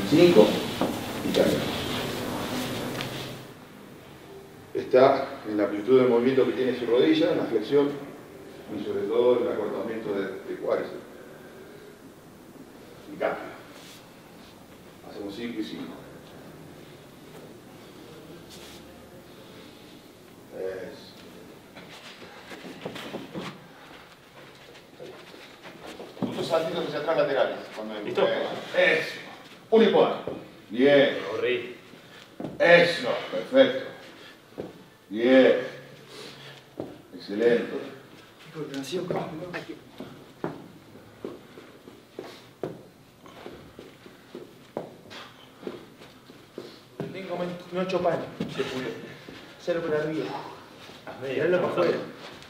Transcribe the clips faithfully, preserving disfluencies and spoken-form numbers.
cinco y cargamos. Está en la amplitud del movimiento que tiene su rodilla, en la flexión y sobre todo en el acortamiento de, de cuádriceps. Y cambio. Hacemos cinco y cinco. Eso. Muchos saltitos hacia atrás laterales. Cuando ¿Listo? Eso. Unipod. Bien. Corrí. Eso. Perfecto. Bien. Excelente. Tengo ocho panes. Se pudo. Cero por arriba. Mirarlo para afuera.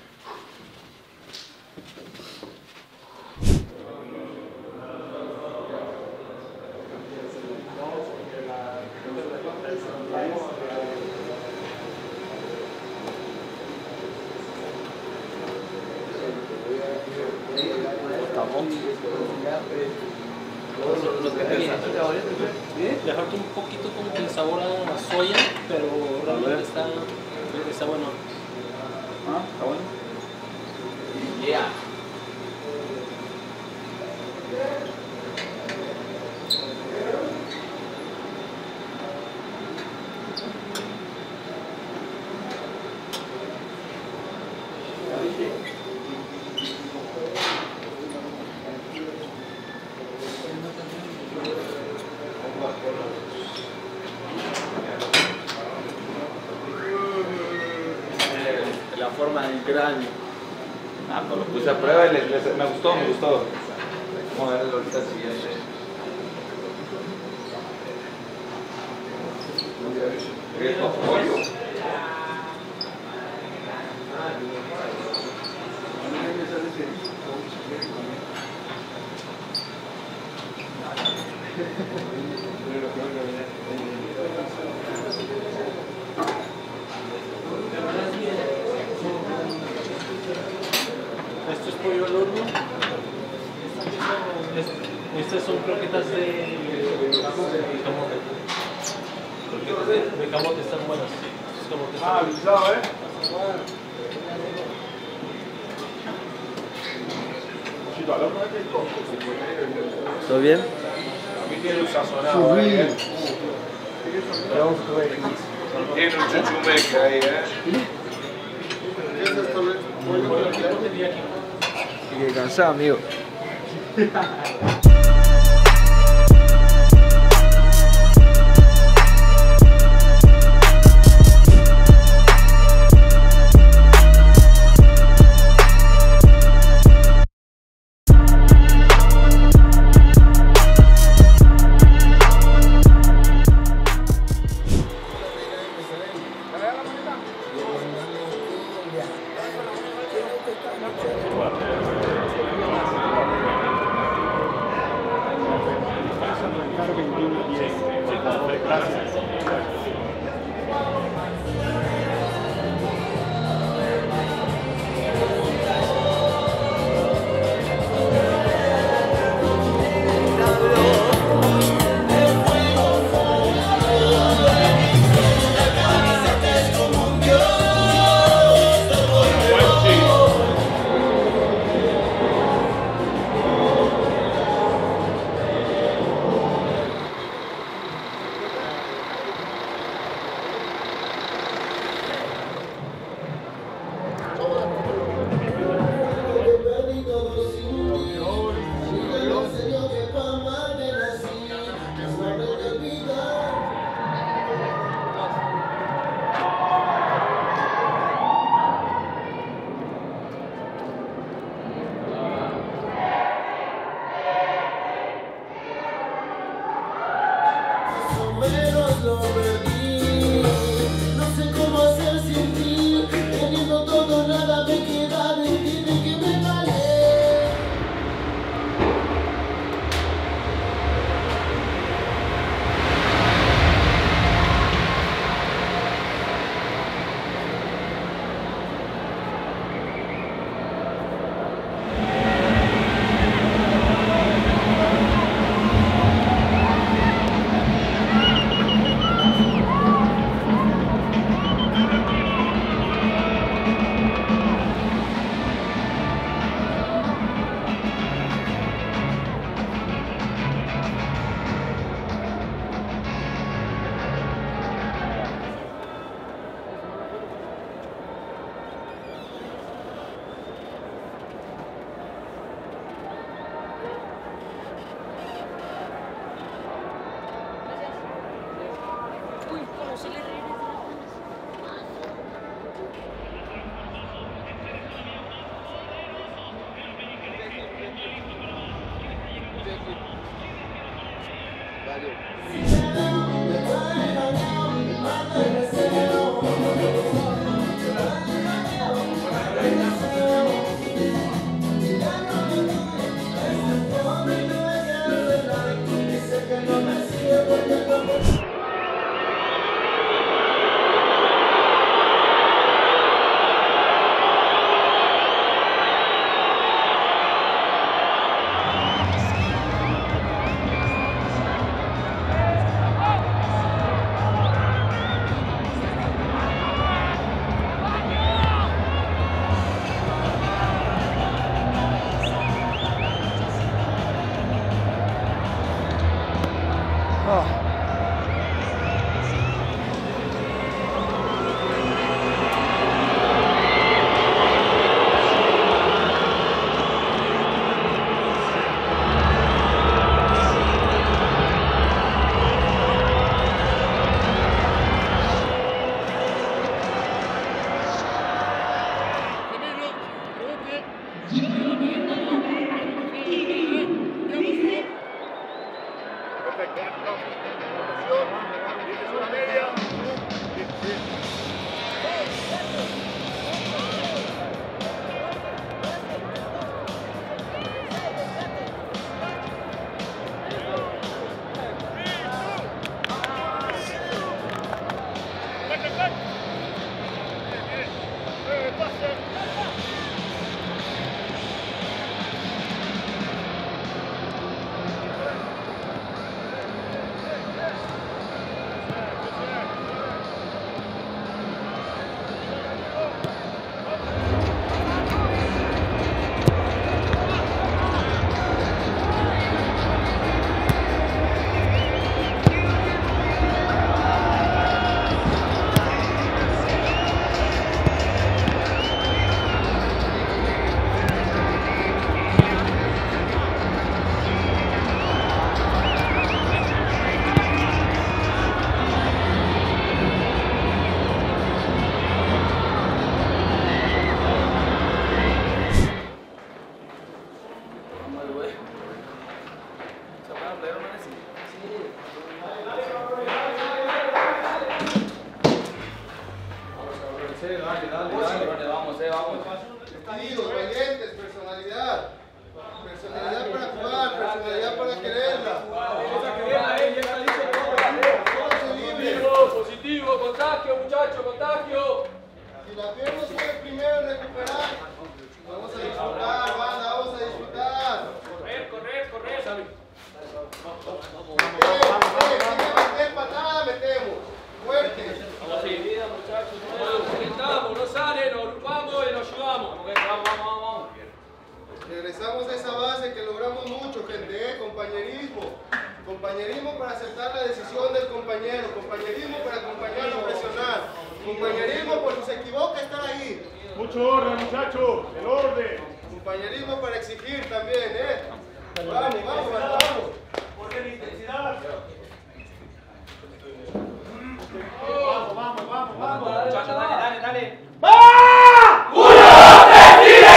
Le falta un poquito como que el sabor a soya, pero realmente está, está bueno. Ah, está bueno. Yeah. La forma del cráneo. Ah, pues lo puse a prueba y les, les, me gustó, me gustó. Vamos a ver ahorita el siguiente. Riesgo pollo. Esto es pollo al horno. Estas son croquetas de, de camote. Croquetas de, de camote están buenas. Camote Ah, avisado, ¿eh? ¿Todo bien? Aquí tiene un sazonado ahí, ¿eh? Tiene un chuchumeque ahí, ¿eh? Qué cansado, amigo. Valientes, valientes, personalidad. Personalidad para jugar, personalidad para quererla. Vamos a quererla, eh, ya está dicho todo. Positivo, positivo, contagio, muchachos, contagio. Si la pierna soy el primero en recuperar, vamos a disfrutar, banda, vamos a disfrutar. Correr, correr, correr. Meter patada, metemos. Fuerte. Vamos a seguir, muchachos. Nos no sale, nos agrupamos y nos ayudamos. Vamos, vamos, vamos. Regresamos a esa base que logramos mucho, gente, ¿eh? Compañerismo. Compañerismo para aceptar la decisión del compañero. Compañerismo para acompañarlo, presionar. Compañerismo por si se equivoca, estar ahí. Mucho orden, muchachos. El orden. Compañerismo para exigir también, ¿eh? Vamos, vamos, vamos. Orden, intensidad. Vamos, vamos, vamos, vamos. Muchachos, dale, dale, dale. ¡Va! ¡Uno, tres, tire!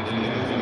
Gracias.